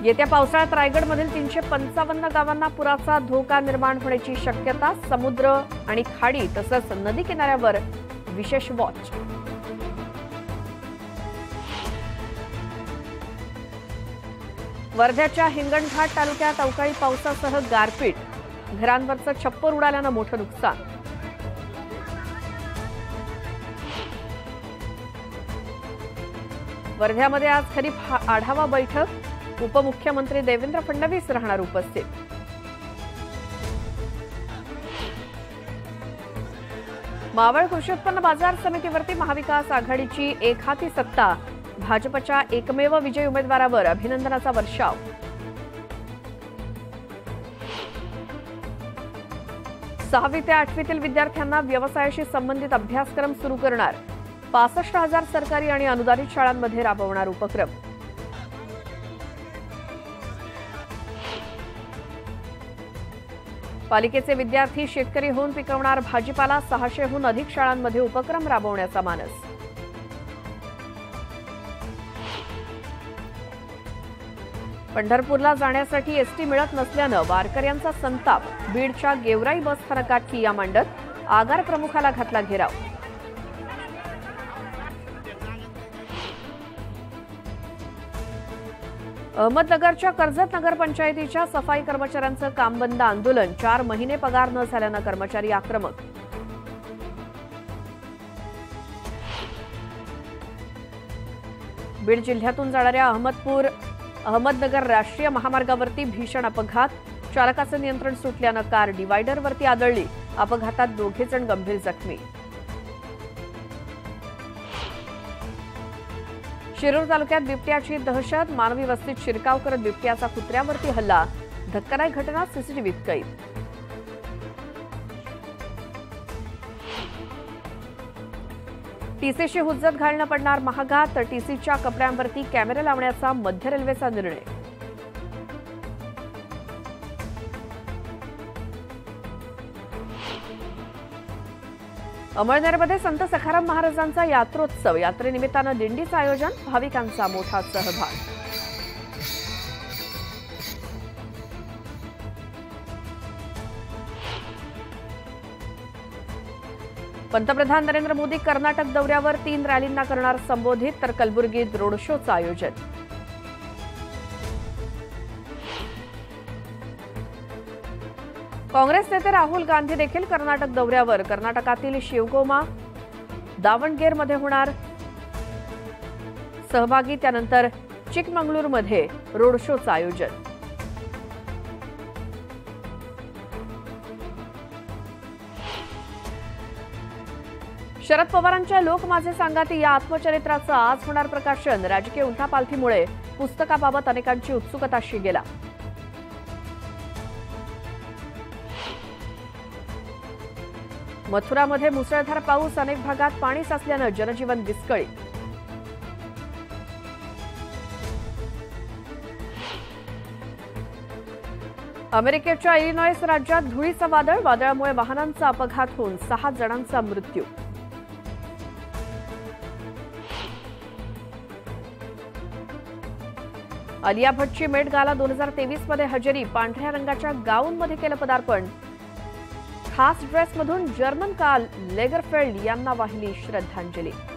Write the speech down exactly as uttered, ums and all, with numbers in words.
येत्या पावसाळ्यात रायगडमधील तीनशे पंचावन्न गावांना पुराचा धोका निर्माण होण्याची शक्यता. समुद्र आणि खाडी तसंच नदी किनाऱ्यावर विशेष वॉच. वर्ध्याच्या हिंगणघाट तालुक्यात अवकाळी पावसासह गारपीट. घरांवरचं छप्पर उडाल्यानं मोठं नुकसान. वर्ध्यामध्ये आज खरीप आढावा बैठक. उपमुख्यमंत्री देवेंद्र फडणवीस राहणार उपस्थित. मावळ कृषी उत्पन्न बाजार समितीवरती महाविकास आघाडीची एकहाती सत्ता. भाजपच्या एकमेव विजयी उमेदवारावर अभिनंदनाचा वर्षाव. सहावी ते आठवीतील विद्यार्थ्यांना व्यवसायाशी संबंधित अभ्यासक्रम सुरू करणार. पासष्ट हजार सरकारी आणि अनुदानित शाळांमध्ये राबवणार उपक्रम. पालिकेचे विद्यार्थी शेतकरी होऊन पिकवणार भाजीपाला. सहाशेहून अधिक शाळांमध्ये उपक्रम राबवण्याचा मानस. पंढरपूरला जाण्यासाठी एसटी मिळत नसल्यानं वारकऱ्यांचा संताप. बीडच्या गेवराई बस स्थानकात ठिय्या मांडत आगार प्रमुखाला घातला घेराव. अहमदनगरच्या कर्जत नगर पंचायतीच्या सफाई कर्मचाऱ्यांचं काम बंद आंदोलन. चार महिने पगार न झाल्यानं कर्मचारी आक्रमक. बीड जिल्ह्यातून जाणाऱ्या अहमदपूर अहमदनगर राष्ट्रीय महामार्गावरती भीषण अपघात. चालकाचं नियंत्रण सुटल्यानं कार डिवायडरवरती आदळली. अपघातात दोघे जण गंभीर जखमी. शिरूर तालुक्यात बिबट्याची दहशत. मानवी वस्तीत शिरकाव करत बिबट्याचा कुत्र्यावरती हल्ला. धक्कादायक घटना सीसीटीव्हीत कैद. टीसीशी हुज्जत घालणं पडणार महागात. टीसीच्या कपड्यांवरती कॅमेरा लावण्याचा मध्य रेल्वेचा निर्णय. अमळनेरमध्ये संत सखाराम महाराजांचा यात्रोत्सव. यात्रेनिमित्तानं दिंडीचं आयोजन. भाविकांचा मोठा सहभाग. पंतप्रधान नरेंद्र मोदी कर्नाटक दौऱ्यावर. तीन रॅलींना करणार संबोधित. तर कलबुर्गीत रोड शोचं आयोजन. काँग्रेस नेते राहुल गांधी देखील कर्नाटक दौऱ्यावर. कर्नाटकातील शिवगोमा दावणगेरमध्ये होणार सहभागी. त्यानंतर चिकमंगळूरमध्ये रोड शोचं आयोजन. शरद पवारांच्या लोक माझे सांगाती या आत्मचरित्राचं आज होणार प्रकाशन. राजकीय उलथापालथीमुळे पुस्तकाबाबत अनेकांची उत्सुकता शिगेला. मथुरामध्ये मुसळधार पाऊस. अनेक भागात पाणी साचल्यानं जनजीवन विस्कळीत. अमेरिकेच्या इलिनॉयस राज्यात धुळीचं वादळ. वादळामुळे वाहनांचा अपघात होऊन सहा जणांचा मृत्यू. आलिया भट्टची मेट गाला दोन हजार तेवीस मध्ये हजेरी. पांढऱ्या रंगाच्या गाऊनमध्ये केलं पदार्पण. खास ड्रेसमधून जर्मन काल लेगरफेल्ड यांना वाहिली श्रद्धांजली.